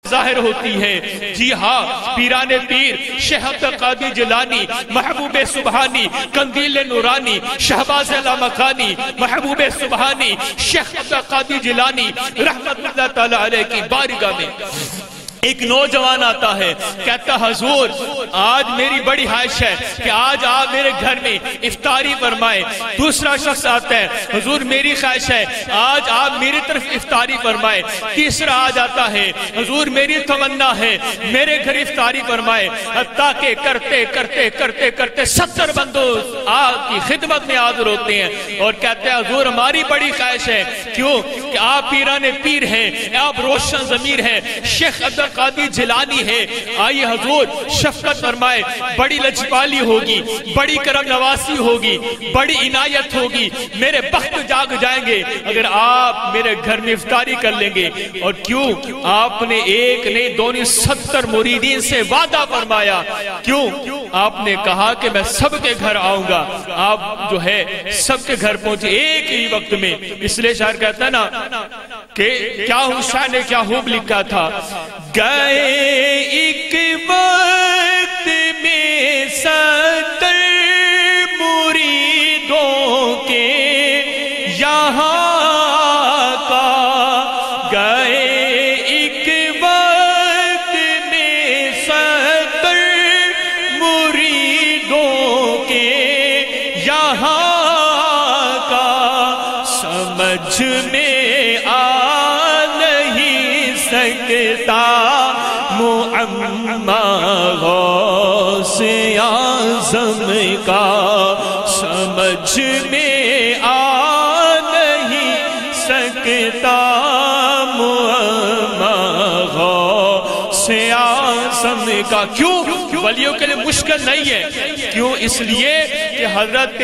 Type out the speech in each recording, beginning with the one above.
ظاہر ہوتی ہے۔ جی ہاں، پیران پیر شیخ عبد القادر جیلانی، محبوب سبحانی، قندیل نورانی، شہباز لامکانی، محبوب سبحانی، شیخ عبد القادر جیلانی رحمت اللہ تعالی علیہ کی بارگاہ میں ایک نوجوان آتا ہے، کہتا حضور آج میری بڑی خواہش ہے کہ آج آپ میرے گھر میں افطاری فرمائیں۔ دوسرا شخص آتا ہے، حضور میری خواہش ہے آج آپ میری طرف افطاری فرمائیں۔ تیسرا آ جاتا ہے، حضور میری تمنا ہے میرے گھر افطاری فرمائیں۔ حتیٰ کہ کرتے کرتے کرتے کرتے 70 بندوں آپ کی خدمت میں حاضر ہوتے ہیں اور کہتے ہیں حضور ہماری بڑی خواہش ہے، کیوں کہ آپ پیران پیر ہیں، آپ روشن ضمیر ہیں، شیخ عبد القادر جیلانی ہے، آئیے حضور شفقت فرمائے، بڑی لجپالی ہوگی، بڑی کرم نواسی ہوگی، بڑی عنایت ہوگی، میرے بخت جاگ جائیں گے اگر آپ میرے گھر میں افطاری کر لیں گے۔ اور کیوں آپ نے ایک نہیں دو نہیں 70 مریدین سے وعدہ فرمایا، کیوں آپ نے کہا کہ میں سب کے گھر آؤں گا۔ آپ جو ہے سب کے گھر پہنچے ایک ہی وقت میں، اس لیے شاعر کہتا ہے نا کہ کیا حسین نے کیا خوب لکھا تھا، گئے ایک وقت میں 70 مریدوں کے یہاں کا، گئے ایک وقت میں 70 مریدوں کے یہاں کا، سمجھ میں آ نہیں سکتا معمہ غوث اعظم کا، سمجھ میں آ نہیں سکتا معمہ غوث اعظم کا۔ کیوں ولیوں کے لیے مشکل نہیں ہے، کیوں اس لیے کہ حضرت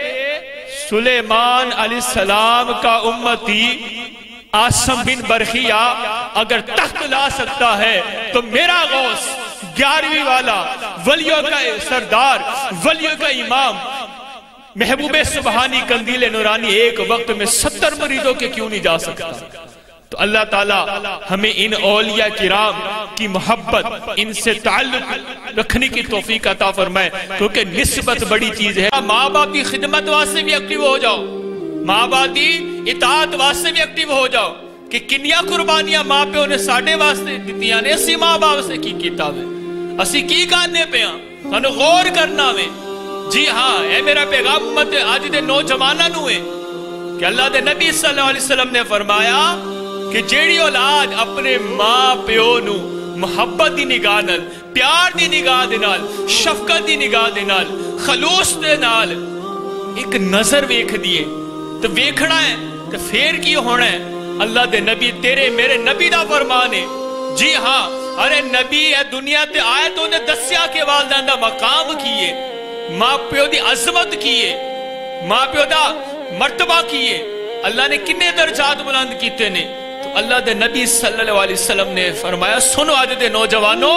سلیمان علیہ السلام کا امتی عاصم بن برخیہ اگر تخت لا سکتا ہے تو میرا غوث 11ویں والا ولیوں کا سردار، ولیوں کا امام محبوب سبحانی قندیل نورانی ایک وقت میں 70 مریدوں کے کیوں نہیں جا سکتا؟ تو اللہ تعالیٰ ہمیں ان اولیاء کرام کی محبت، ان سے تعلق رکھنے کی توفیق عطا فرمائے، کیونکہ نسبت بڑی چیز ہے۔ ماں باپ کی خدمت واسطے بھی ایکٹیو ہو جاؤ، ماں باپ کی اطاعت واسطے بھی ایکٹیو ہو جاؤ کہ کنیا قربانیاں ماں پیو نے ساڑھے واسطے دیتیاں نے، اسی ماں باپ سے کی کیتا ہوئے، اسی کی کاننے پہ ہاں سانو غور کرنا ہوئے۔ جی ہاں، اے میرا پیغام امت آج دے نوجواناں نو ہے کہ اللہ دے نبی صلی اللہ علیہ وسلم نے فرمایا کہ جیڑی اولاد اپنے ماں پیو نو محبت دی نگاہ نال، پیار دی نگاہ دے نال، شفقت دی نگاہ دے نال، خلوص دے نال ایک نظر ویکھ دیے تو ویکھنا ہے تو پھر کی ہونا ہے۔ اللہ دے نبی تیرے میرے نبی دا فرمان ہے۔ جی ہاں، ارے نبی اے دنیا تے آئے تو انہیں دسیا کے والدین دا مقام کیے، ماں پیو دی عظمت کیے، ماں پیو دا مرتبہ کیے، اللہ نے کنے درجات بلند کیتے نے۔ تو اللہ دے نبی صلی اللہ علیہ وسلم نے فرمایا سنو آج دے نوجوانوں،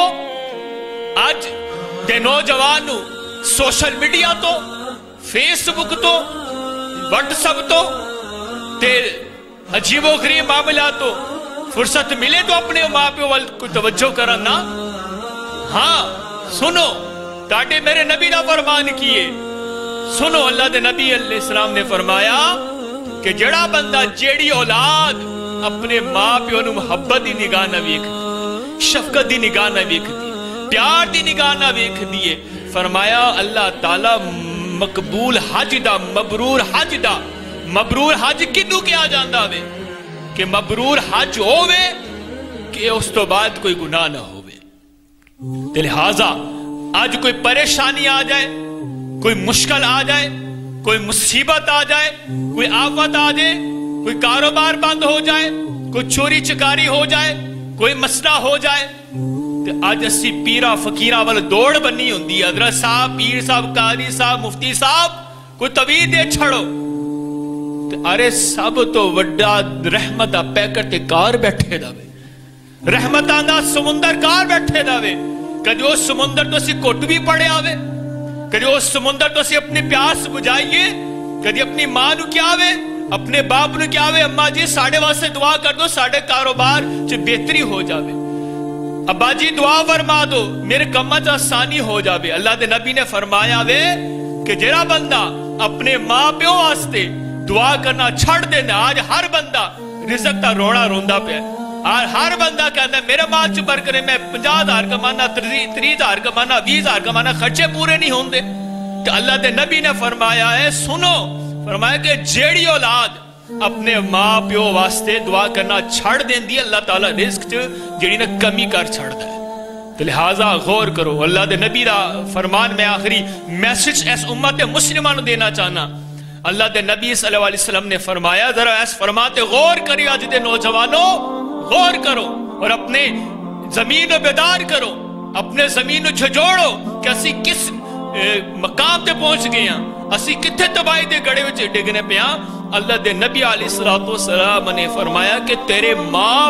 آج دے نوجوانوں سوشل میڈیا تو، فیس بک تو، واٹس ایپ تو تے عجیب و غریب معاملات تو فرصت ملے تو اپنے ماں پہ کو توجہ کرنا۔ ہاں سنو تاڑے میرے نبی نہ فرمان کیے، سنو اللہ دے نبی علیہ السلام نے فرمایا کہ جڑا بندہ جیڑی اولاد اپنے ماں پہ انہوں محبت دی نگاہ نہ ویکھ دی، شفقت دی نگاہ نہ ویکھ دی، پیار دی نگاہ نہ ویکھ دیے، فرمایا اللہ تعالیٰ مقبول حج دا، مبرور حج دا، مبرور حج کنو کیا جاندہ وے کہ مبرور حج ہووے کہ اس تو بعد کوئی گناہ نہ ہووے۔ لہٰذا آج کوئی پریشانی آ جائے، کوئی مشکل آ جائے، کوئی مصیبت آ جائے، کوئی آفت آ جائے، کوئی کاروبار بند ہو جائے، کوئی چوری چکاری ہو جائے، کوئی مسئلہ ہو جائے، تو آج اسی پیرہ فقیرہ والا دوڑ بنی ہوندی ہے، حضرت صاحب، پیر صاحب، قاری صاحب، مفتی صاحب کوئی طویل دے چھڑو، ارے سب تو وڈا رحمت پیکر تے کار بیٹھے داوے، رحمتاں دا سمندر کار بیٹھے داوے، کدی اس سمندر تو سی کٹ بھی پڑے آوے، کدی اس سمندر تو سی اپنی پیاس بجائیے، کدی اپنی ماں نو کیا آوے، اپنے باپ نو کیا آوے، اماں جی ساڑھے واسطے دعا کر دو ساڑھے کاروبار چھ بہتری ہو جاوے۔ ابا جی دعا فرما دو میرے کمت آسانی ہو جاوے. اللہ دے نبی نے فرمایا وے کہ جڑا بندہ اپنے ماں پیو واسطے دعا کرنا چھڑ دینا. آج ہر بندہ رزق دا رونا روندا پیا. اور ہر بندہ کہتا ہے میرے مال چ برکرے میں 50,000 کمانا 30,000 کمانا 20,000 کمانا خرچے پورے نہیں ہوندے. کہ اللہ دے نبی نے فرمایا ہے سنو فرمایا کہ جیڑی اولاد اپنے ماں پیو واسطے دعا کرنا چھڑ دین دی اللہ تعالیٰ رزق چ جیڑی نے کمی کر چھڑ دے. تو لہٰذا غور کرو. اللہ دے نبی دا فرمان میں آخری میسج اس امت مسلمہ نو دینا چاہنا. اللہ دے نبی صلی اللہ علیہ وسلم نے فرمایا ذرا اس فرماتے غور کری آج دے نوجوانوں غور کرو اور اپنے زمین و بیدار کرو اپنے زمین و جھجوڑو کہ اسی کس مقام تے پہنچ گئے ہیں اسی کتھے تباہی دے گڑے وچ ڈگنے پہ ہیں. اللہ دے نبی علیہ السلام نے فرمایا کہ تیرے ماں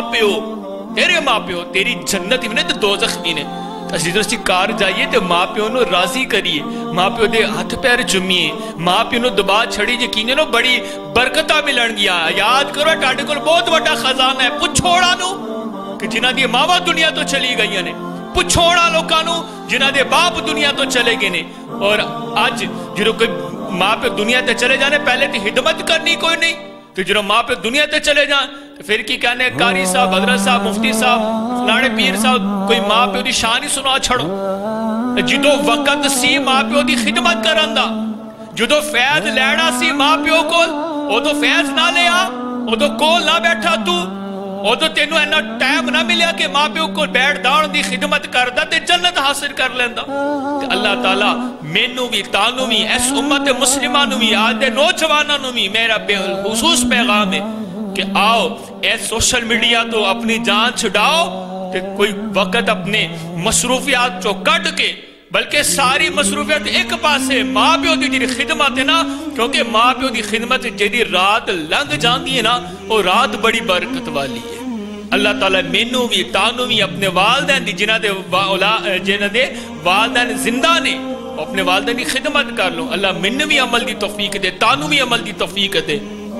پیو تیری جنت ہی نے تے دوزخ بھی نے. اسی دوستی کار جائیے تے ماں پیو نو راضی کریے ماں پیو دے ہاتھ پیر جمیے ماں پیو نو دبا چھڑی یقینے نو بڑی برکتہ ملن گیا. یاد کرو ٹاڈے کول بہت بڑا خزانہ ہے. پچھوڑا نو کہ جنہ دی ماواں دنیا تو چلی گئی نے پچھوڑا لوکاں نو جنہ دے باپ دنیا تو چلے گئے نے. اور آج جدوں کوئی ماں پہ دنیا تے چلے جانے پہلے تے خدمت کرنی کوئی نہیں. تو جدوں ماں پہ دنیا تے چلے جان تو پھر کی کہنے قاری صاحب حضرت صاحب مفتی صاحب فلانے پیر صاحب کوئی ماں پہ دی شان ہی سنا چھڑو. جدوں وقت سی ماں پہ دی خدمت کرن دا جدوں فیض لینا سی ماں پیو کول او تو فیض نہ لیا او تو کول نہ بیٹھا تو او تو تینوں اینا ٹائم نہ ملیا کہ ماں پیو کو بیٹھ داؤن دی خدمت کردا تے جنت حاصل کر لیندا. کہ اللہ تعالیٰ مینوں بھی تانوں بھی اس امت مسلمانوں بھی آج دے نوجوانوں بھی میرا خصوص پیغام ہے کہ آؤ اے سوشل میڈیا تو اپنی جان چھڑاؤ تے کوئی وقت اپنے مصروفیات چو کٹ کے بلکہ ساری مصروفیات ایک پاسے ماں پیو دی جی خدمت ہے نا. کیونکہ ماں پیو دی خدمت جیدی رات لنگ جاندی ہے نا وہ رات بڑی برکت والی ہے. اللہ تعالیٰ مینوں بھی تانوں بھی اپنے والدین دی جنہ دے والدین زندہ نے اپنے والدین دی خدمت کر لو. اللہ مینوں بھی عمل دی توفیق دے تانوں بھی عمل دی توفیق دے.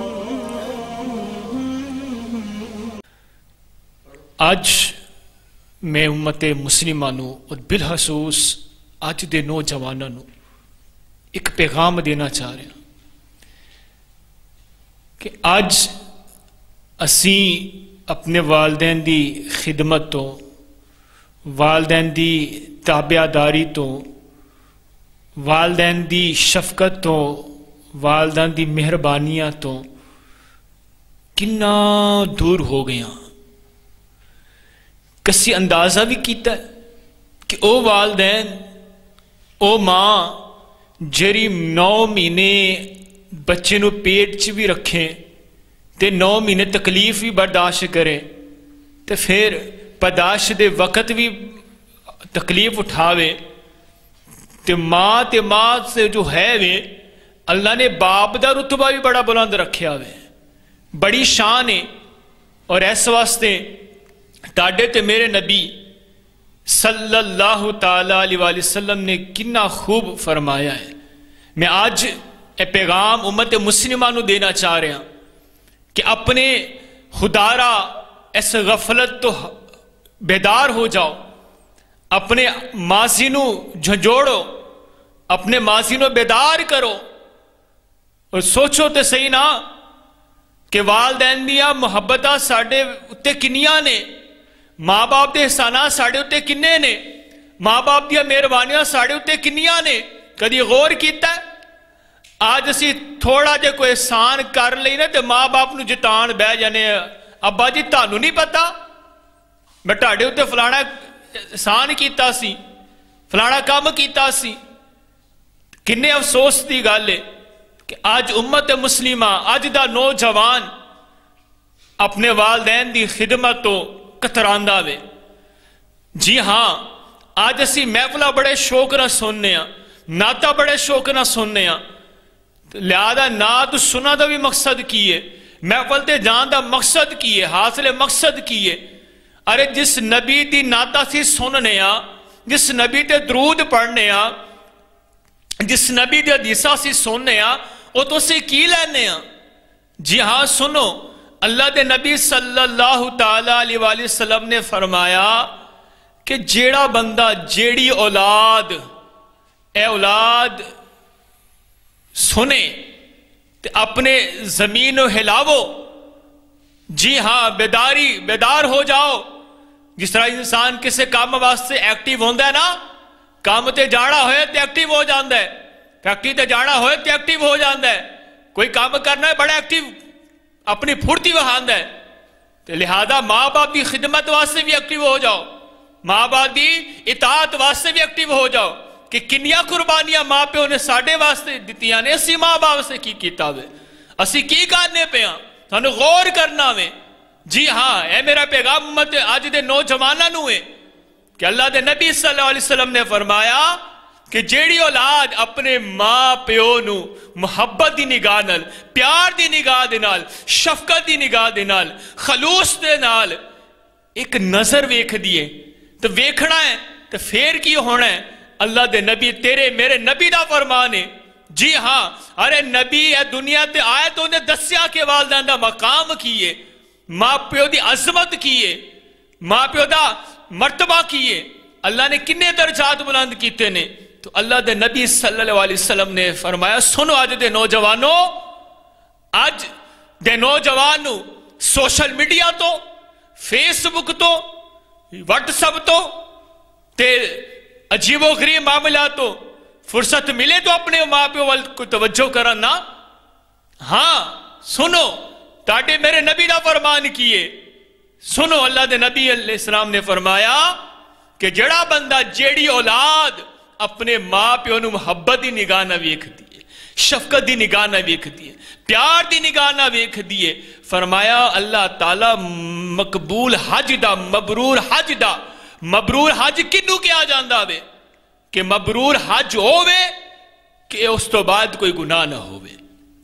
آج میں امت مسلمہ نو اور بالخصوص آج دے نوجوانوں نو ایک پیغام دینا چاہ رہے ہیں کہ آج اسی اپنے والدین دی خدمت تو والدین دی تابعداری تو والدین دی شفقت تو والدین دی مہربانیاں تو کنا دور ہو گیا. کسی اندازہ بھی کیتا ہے کہ او والدین او ماں جری 9 مہینے بچے نو پیٹ چ بھی رکھیں تے 9 مہینے تکلیف بھی برداشت کرے تے پھر پیدائش دے وقت بھی تکلیف اٹھاوے تے ماں سے جو ہے وے اللہ نے باپ دا رتبہ بھی بڑا بلند رکھیا وے بڑی شان ہے. اور اس واسطے ٹاڈے تے میرے نبی صلی اللہ تعالیٰ علیہ وآلہ وسلم نے کنا خوب فرمایا ہے. میں آج اے پیغام امت مسلمہ نو دینا چاہ رہا کہ اپنے خدارہ اس غفلت تو بیدار ہو جاؤ اپنے ماضی نو جھنجوڑو اپنے ماضی نو بیدار کرو اور سوچو تے صحیح نا کہ والدین دیا محبتہ ساڑھے اتے کنیاں نے ماں باپ دے احسانات ساڑھے اتے کنے نے ماں باپ دیا مہربانیاں ساڑھے اتے کنیاں نے کدی غور کیتا ہے. آج اسی تھوڑا جے کوئی احسان کر لئی نا تے ماں باپ نو جتان بہ جانے ابا جی تانوں نہیں پتا میں ٹاڈے اتے فلانا احسان کیتا سی فلانا کام کیتا سی. کنے افسوس دی گل ہے کہ آج امت مسلمہ آج دا نوجوان اپنے والدین دی خدمت تو کتراندہ وے. جی ہاں آج اسی محفلہ بڑے شوق نہ سننے ہیں ناتا بڑے شوق نہ سننے ہیں لہذا نات سنا دا بھی مقصد کیے محفل تے جان دا مقصد کیے حاصل مقصد کیے. ارے جس نبی دی ناتا سی سننے ہیں جس نبی تے درود پڑھنے ہیں جس نبی دی حدیثہ سی سننے ہیں وہ تو سے کی لینے ہیں. جی ہاں سنو اللہ دے نبی صلی اللہ تعالیٰ علیہ وآلہ وسلم نے فرمایا کہ جیڑا بندہ جیڑی اولاد اے اولاد سنے تے اپنے زمین و ہلاو، جی ہاں بیدار ہو جاؤ. جس طرح انسان کسے کام واسطے ایکٹیو ہوندہ ہے نا، کام تے جانا ہوئے تے ایکٹیو ہو جاندہ ہے، فیکٹری تے جانا ہوئے تے ایکٹیو ہو جاندہ ہے، کوئی کام کرنا ہے بڑا ایکٹیو اپنی پھرتی وہاندہ ہے. تو لہذا ماں باپ کی خدمت واسطے بھی ایکٹیو ہو جاؤ، ماں باپ کی اطاعت واسطے بھی ایکٹیو ہو جاؤ کہ کنیا قربانیاں ماں پیو نے ساڑھے واسطے دیتیاں نے، اسی ماں باپ سے کی کیتا ہوئے، اسی کی کرنے پہ ہاں، تھانو غور کرنا ہوئے. جی ہاں، اے میرا پیغام امت آج دے نوجواناں نو ہے کہ اللہ دے نبی صلی اللہ علیہ وسلم نے فرمایا کہ جیڑی اولاد اپنے ماں پیو نو محبت دی نگاہ نال، پیار دی نگاہ دے نال، شفقت دی نگاہ دے نال، خلوص دے نال ایک نظر ویکھ دیئے تو ویکھنا ہے تو پھر کی ہونا ہے. اللہ دے نبی تیرے میرے نبی دا فرمان ہے. جی ہاں، ارے نبی اے دنیا تے آئے تو انہیں دسیا کہ والدین دا مقام کیے، ماں پیو دی عظمت کیے، ماں پیو دا مرتبہ کیے، اللہ نے کنے درجات بلند کیتے نے. تو اللہ دے نبی صلی اللہ علیہ وسلم نے فرمایا سنو آج دے نوجوانوں، آج دے نوجوانوں سوشل میڈیا تو، فیس بک تو، واٹس ایپ تو تے عجیب و غریب معاملات تو فرصت ملے تو اپنے ماں پیو وال کو توجہ کرنا. ہاں سنو تاٹے میرے نبی دا فرمان کیے. سنو اللہ دے نبی علیہ السلام نے فرمایا کہ جڑا بندہ جیڑی اولاد اپنے ماں پیو نو محبت دی نگاہ نہ ویکھ دیئے، شفقت دی نگاہ نہ ویکھ دیئے، پیار دی نگاہ نہ ویکھ دیئے، فرمایا اللہ تعالیٰ مقبول حج دا، مبرور حج کنو کیا جاندہ وے کہ مبرور حج ہووے کہ اس تو بعد کوئی گناہ نہ ہووے.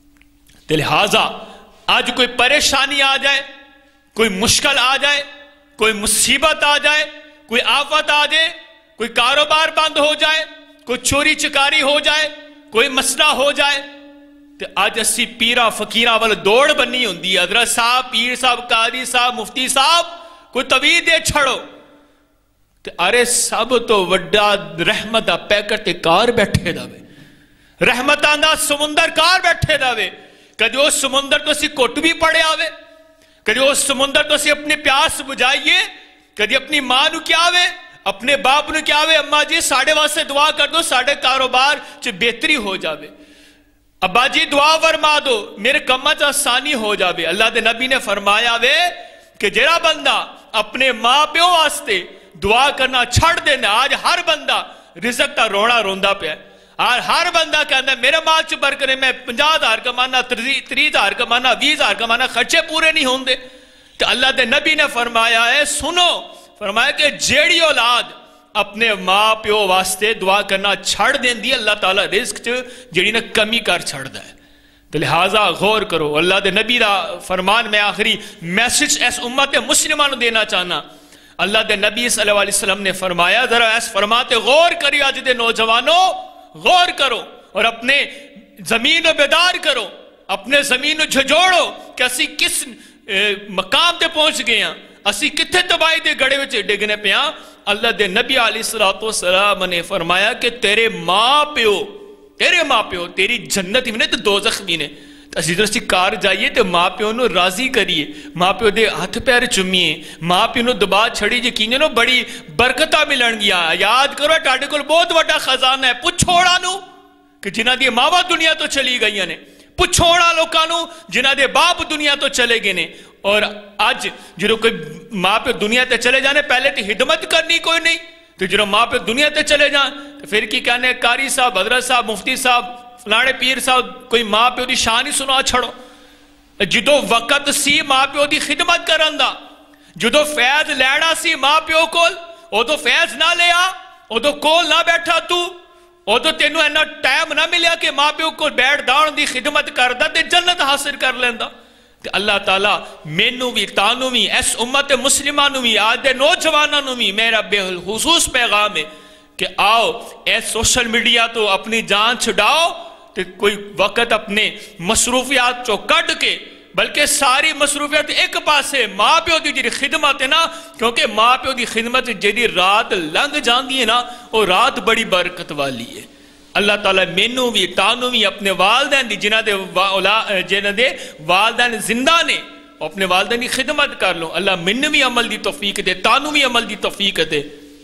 لہٰذا آج کوئی پریشانی آ جائے، کوئی مشکل آ جائے، کوئی مصیبت آ جائے، کوئی آفت آ جائے، کوئی کاروبار بند ہو جائے، کوئی چوری چکاری ہو جائے، کوئی مسئلہ ہو جائے، تو آج اسی پیرہ فقیرہ والا دوڑ بنی ہوندی ہے، حضرت صاحب، پیر صاحب، قاضی صاحب، مفتی صاحب کوئی طویل دے چھڑو. تو ارے سب تو وڈا رحمت دا پیکٹ کار بیٹھے داوے، رحمتاں دا سمندر کار بیٹھے داوے. کدی اس سمندر تو اسی کوٹ بھی پڑے آوے، کدی اس سمندر تو اسی اپنے پیاس بجائیے، کدی اپنی ماں نو کیا آوے، اپنے باپ نو کیا آوے، اماں جی ساڑھے واسطے دعا کر دو، ساڑھے کاروبار چھ بہتری ہو جاوے، ابا جی دعا فرما دو میرے کمہ چھ آسانی ہو جاوے. اللہ دے نبی نے فرمایا وے کہ جڑا بندہ اپنے ماں پیو واسطے دعا کرنا چھڑ دینا، آج ہر بندہ رزق تا رونا روندا پیا، اور ہر بندہ کہنا میرے مال چ برکنے میں 50,000 کمانا، 30,000 کمانا، 20,000 کمانا، خرچے پورے نہیں ہوندے. تو اللہ دے نبی نے فرمایا ہے سنو، فرمایا کہ جیڑی اولاد اپنے ماں پیو واسطے دعا کرنا چھڑ دین دی اللہ تعالیٰ رزق چ جیڑی نے کمی کر چھڑ دا ہے. تو لہٰذا غور کرو. اللہ دے نبی دا فرمان میں آخری میسج اس امت مسلمان دینا چاہنا. اللہ دے نبی صلی اللہ علیہ وسلم نے فرمایا ذرا اس فرماتے غور کریو آج دے نوجوانوں، غور کرو اور اپنے زمین و بیدار کرو، اپنے زمین و جھجوڑو کہ اسی کس مقام تے پہنچ گئے ہیں، اسی کتھے تباہی دے گڑے وچ ڈگنے پہ ہیں. اللہ دے نبی علیہ السلام نے فرمایا کہ تیرے ماں پیو تیری جنت ہی نے تو دوزخ بھی نے. اسی طرح سے کار جائیے تو ماں پیو نو راضی کریے، ماں پیو دے ہاتھ پیر چمیے، ماں پیو نو دبا چھڑی یقین نو بڑی برکتہ ملن گیا. یاد کرو ٹاڈے کول بہت بڑا خزانہ ہے. پچھوڑا نو کہ جنہ دی ماوا دنیا تو چلی گئی نے، پچھوڑا لوکاں نو جنہ دے باپ دنیا تو چلے گئے نے. اور آج جو کوئی ماں پیو دنیا تے چلے جانے پہلے تی خدمت کرنی کوئی نہیں، تو جو ماں پیو دنیا تے چلے جان تو پھر کی کہنے قاری صاحب، حضرت صاحب، مفتی صاحب، فلانے پیر صاحب کوئی ماں پیو دی شان ہی سنا چھڑو. جدو وقت سی ماں پیو دی خدمت کرن دا، جدو فیض لینا سی ماں پیو کول، او تو فیض نہ لیا، او تو کول نہ بیٹھا تو، او تو تینوں اینا ٹائم نہ ملیا کہ ماں پیو کو بیٹھ داؤن دی خدمت کردہ تے جنت حاصل کر لیندہ. کہ اللہ تعالیٰ مینوں بھی تانوں بھی اس امت مسلمانوں بھی آج دے نوجوانوں بھی میرا بے خصوص پیغام ہے کہ آؤ اے سوشل میڈیا تو اپنی جان چھڑاؤ، تو کوئی وقت اپنے مصروفیات چو کٹ کے بلکہ ساری مصروفیت ایک پاسے ماں پیو دی جی خدمت ہے نا، کیونکہ ماں پیو دی خدمت جی رات لنگ جاندی ہے نا، وہ رات بڑی برکت والی ہے۔ اللہ تعالیٰ مینوں بھی تانوں بھی اپنے والدین دی جنہ دے والدین زندہ نے اپنے والدین کی خدمت کر لو، اللہ مینوں بھی عمل دی توفیق دے، تانوں بھی عمل دی توفیق دے۔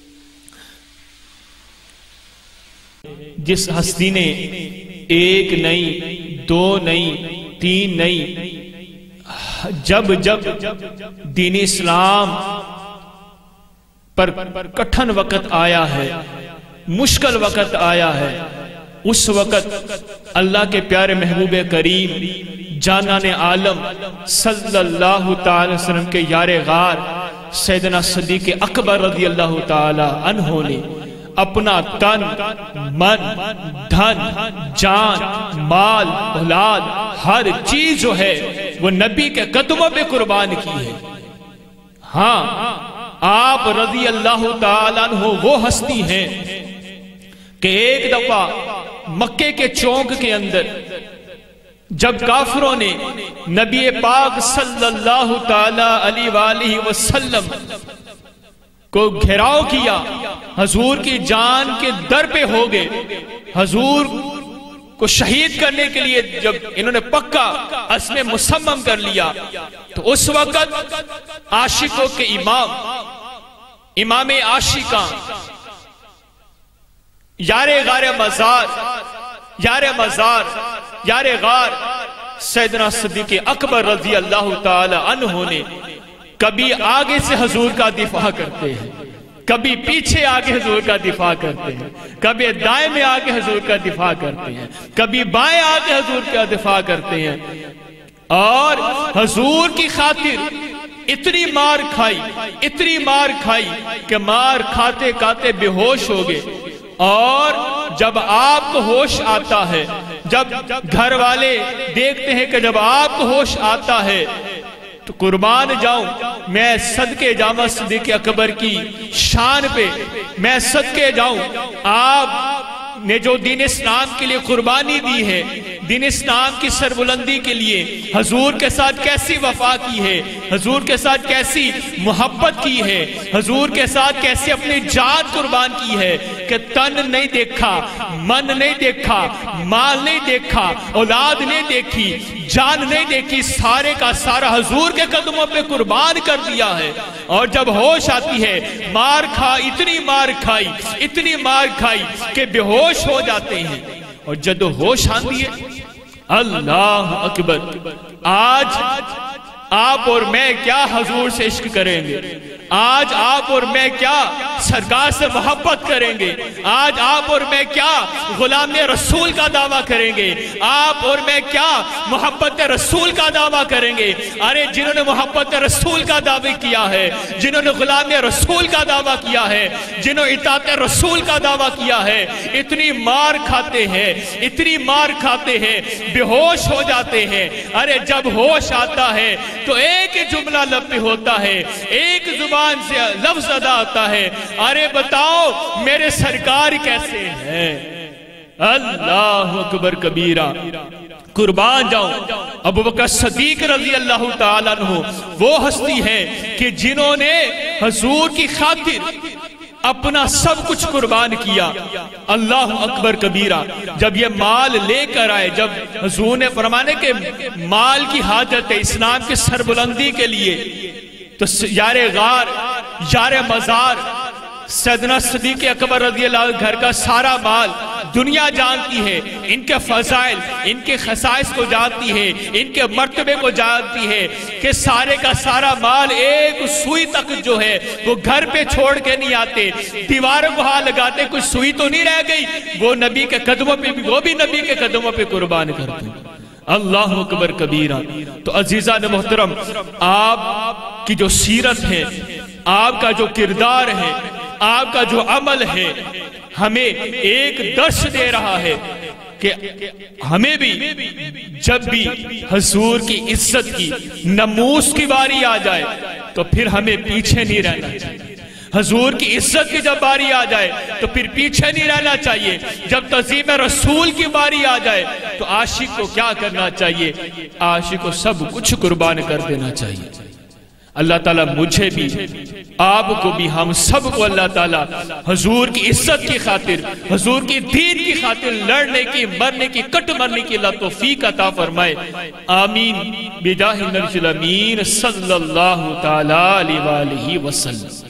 جس ہستی نے ایک نہیں، دو نہیں، تین نہیں، جب دین اسلام پر کٹھن وقت آیا ہے، مشکل وقت آیا ہے، اس وقت اللہ کے پیارے محبوب کریم جانان عالم صلی اللہ تعالی وسلم کے یار غار سیدنا صدیق اکبر رضی اللہ تعالی عنہ نے اپنا تن، من، دھن، جان، مال، اولاد، ہر چیز جو ہے وہ نبی کے قدموں پہ قربان کی ہے۔ ہاں، آپ رضی اللہ تعالیٰ عنہ وہ ہستی ہیں کہ ایک دفعہ مکے کے چونک کے اندر جب کافروں نے نبی پاک صلی اللہ تعالیٰ علیہ وآلہ وسلم کو گھیراؤ کیا، حضور کی جان کے در پہ ہو گئے، حضور کو شہید کرنے کے لیے جب انہوں نے پکا عزم مصمم کر لیا، تو اس وقت عاشقوں کے امام عاشقاں یار غار سیدنا صدیق اکبر رضی اللہ تعالی عنہ نے کبھی آگے سے حضور کا دفاع کرتے ہیں، کبھی پیچھے آگے حضور کا دفاع کرتے ہیں، کبھی دائیں میں آگے حضور کا دفاع کرتے ہیں، کبھی بائیں آگے حضور کا دفاع کرتے ہیں، اور حضور کی خاطر اتنی مار کھائی کہ مار کھاتے کھاتے بے ہوش ہو گئے۔ اور جب آپ کو ہوش آتا ہے، جب گھر والے دیکھتے ہیں کہ جب آپ کو ہوش آتا ہے تو قربان جاؤں میں صدقے جامع صدیق اکبر کی شان پہ میں صدقے جاؤں، آپ نے جو دین اسلام کے لیے قربانی دی ہے، دین اسلام کی سربلندی کے لیے حضور کے ساتھ کیسی وفا کی ہے، حضور کے ساتھ کیسی محبت کی ہے، حضور کے ساتھ کیسی اپنی جان قربان کی ہے کہ تن نہیں دیکھا، من نہیں دیکھا، مال نہیں دیکھا، اولاد نہیں دیکھی، جان نہیں دیکھی، سارے کا سارا حضور کے قدموں پہ قربان کر دیا ہے۔ اور جب ہوش آتی ہے اتنی مار کھائی کہ بے ہوش ہو جاتے ہیں، اور جب ہوش آتی ہے اللہ اکبر، آج آپ اور میں کیا حضور سے عشق کریں گے، آج آپ اور میں کیا سرکار سے محبت کریں گے، آج آپ اور میں کیا غلام رسول کا دعویٰ کریں گے، آپ اور میں کیا محبت رسول کا دعویٰ کریں گے۔ ارے جنہوں نے محبت رسول کا دعویٰ کیا ہے، جنہوں نے غلام رسول کا دعویٰ کیا ہے، جنہوں نے اطاعت رسول کا دعویٰ کیا ہے، اتنی مار کھاتے ہیں، بے ہوش ہو جاتے ہیں۔ ارے جب ہوش آتا ہے تو ایک جملہ لب پہ ہوتا ہے، ایک زبان سے لفظ ادا ہوتا ہے، ارے بتاؤ میرے سرکار کیسے ہیں۔ اللہ اکبر کبیرہ، قربان جاؤں ابو بکر صدیق رضی اللہ تعالیٰ عنہ وہ ہستی ہے کہ جنہوں نے حضور کی خاطر اپنا سب کچھ قربان کیا۔ اللہ اکبر کبیرہ، جب یہ مال لے کر آئے، جب حضور نے فرمانے کہ مال کی حاجت ہے اسلام کی سربلندی کے لیے، تو یار غار، یار مزار سیدنا صدیق اکبر رضی اللہ عنہ گھر کا سارا مال دنیا جانتی ہے، ان کے فضائل، ان کے خصائص کو جانتی ہے، ان کے مرتبے کو جانتی ہے کہ سارے کا سارا مال ایک سوئی تک جو ہے وہ گھر پہ چھوڑ کے نہیں آتے، دیواروں کو ہاتھ لگاتے، کچھ سوئی تو نہیں رہ گئی، وہ نبی کے قدموں پہ وہ بھی نبی کے قدموں پہ قربان کرتے ہیں۔ اللہ اکبر کبیرہ۔ تو عزیزان محترم، آپ کی جو سیرت ہے، آپ کا جو کردار ہے، آپ کا جو عمل ہے، ہمیں ایک درس دے رہا ہے کہ ہمیں بھی جب بھی حضور کی عزت کی نموس کی باری آ جائے تو پھر ہمیں پیچھے نہیں رہنا چاہیے، حضور کی عزت کی جب باری آ جائے تو پھر پیچھے نہیں رہنا چاہیے. جب تعظیم رسول کی باری آ جائے تو عاشق کو کیا کرنا چاہیے؟ عاشق کو سب کچھ قربان کر دینا چاہیے. اللہ تعالیٰ مجھے بھی، آپ کو بھی، ہم سب کو اللہ تعالیٰ حضور کی عزت کی خاطر، حضور کی دین کی خاطر لڑنے کی، مرنے کی، کٹ مرنے کی اللہ توفیق عطا فرمائے. آمین بجاہ النبی الامین صلی اللہ تعالیٰ علیہ وآلہ وسلم.